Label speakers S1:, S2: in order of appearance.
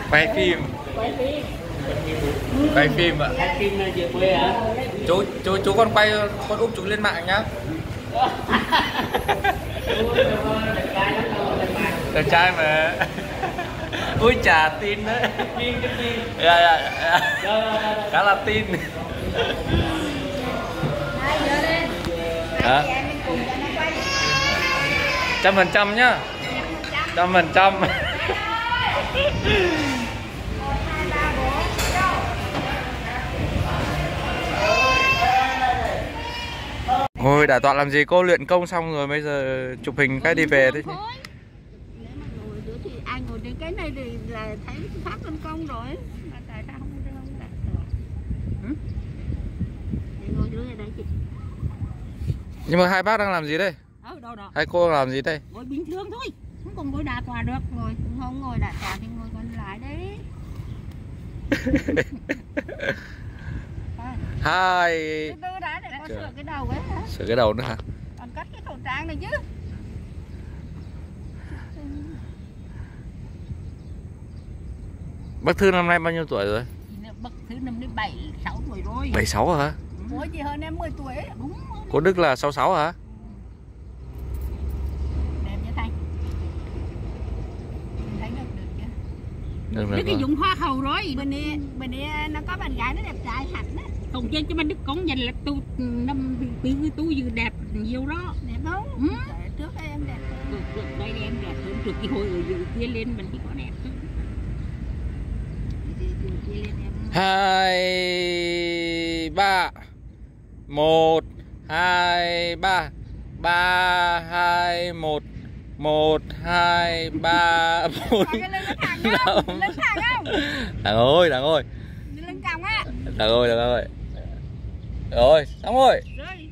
S1: Quay phim. Quay phim ạ.
S2: Quay phim là về quê hả?
S1: Chú con quay con úp chú lên mạng nhá. Đẹp trai mà. Ui chà tin đấy. Dạ. Khá là tin. Hả? 100% nhá. 100%. Ôi đã toàn làm gì, cô luyện công xong rồi bây giờ chụp hình cái đi về đấy.
S3: Nếu mà ngồi nữa thì ai ngồi trên cái này thì là thấy pháp luân công rồi. Mà tại sao không đặt được? Để ngồi dưới đây chị.
S1: Nhưng mà hai bác đang làm gì đây?
S3: Đâu.
S1: Hai cô đang làm gì đây?
S3: Ngồi bình thường thôi, không còn ngồi đà tòa được. Ngồi không ngồi đà tòa thì ngồi còn lại đấy.
S1: Hai.
S3: Từ từ đã để con sửa cái đầu ấy hả?
S1: Sửa cái đầu nữa hả?
S3: Còn cắt cái khẩu trang này chứ.
S1: Bác Thư năm nay bao nhiêu tuổi rồi?
S3: Bác Thư năm nay 76 tuổi rồi.
S1: 76 hả?
S3: Mỗi chị hơn em 10 tuổi ấy. Đúng.
S1: Cô Đức là 66 hả?
S3: Đẹp như Thanh. Mình thấy được chưa?
S1: Được
S3: Cái dụng hoa hậu rồi. Bên đây nó có bạn gái nó đẹp trai hẳn á.
S4: Không chơi cho bên Đức con dành là tu năm tu vừa đẹp nhiều đó.
S3: Đẹp không?
S4: Ừ.
S3: Trước đây em đẹp.
S4: Được đây em đẹp hơn trước cái hồi ở dưới kia lên mình chỉ có đẹp thôi.
S1: 2 3 1 2 3 3 2 1 1 2 3 4
S3: Cái lưng nó thẳng không? Lưng thẳng không?
S1: Đằng ơi, đằng ơi.
S3: Lưng còng á.
S1: Đằng ơi, đằng ơi. Rồi, xong rồi.
S3: Rồi.